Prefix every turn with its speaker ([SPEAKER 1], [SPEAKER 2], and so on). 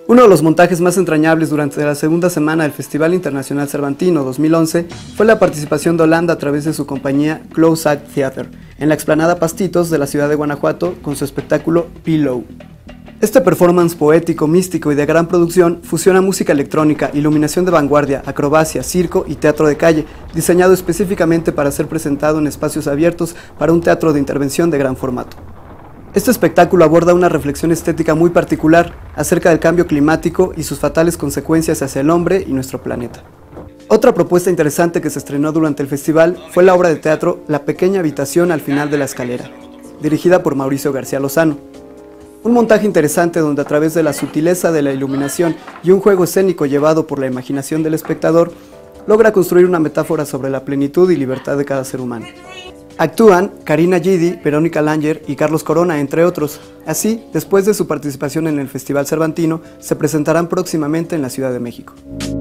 [SPEAKER 1] Uno de los montajes más entrañables durante la segunda semana del Festival Internacional Cervantino 2011 fue la participación de Holanda a través de su compañía Close Act Theater en la explanada Pastitos de la ciudad de Guanajuato con su espectáculo Pillow. Este performance poético, místico y de gran producción fusiona música electrónica, iluminación de vanguardia, acrobacia, circo y teatro de calle, diseñado específicamente para ser presentado en espacios abiertos para un teatro de intervención de gran formato. Este espectáculo aborda una reflexión estética muy particular acerca del cambio climático y sus fatales consecuencias hacia el hombre y nuestro planeta. Otra propuesta interesante que se estrenó durante el festival fue la obra de teatro La pequeña habitación al final de la escalera, dirigida por Mauricio García Lozano. Un montaje interesante donde a través de la sutileza de la iluminación y un juego escénico llevado por la imaginación del espectador, logra construir una metáfora sobre la plenitud y libertad de cada ser humano. Actúan Karina Gidi, Verónica Langer y Carlos Corona, entre otros. Así, después de su participación en el Festival Cervantino, se presentarán próximamente en la Ciudad de México.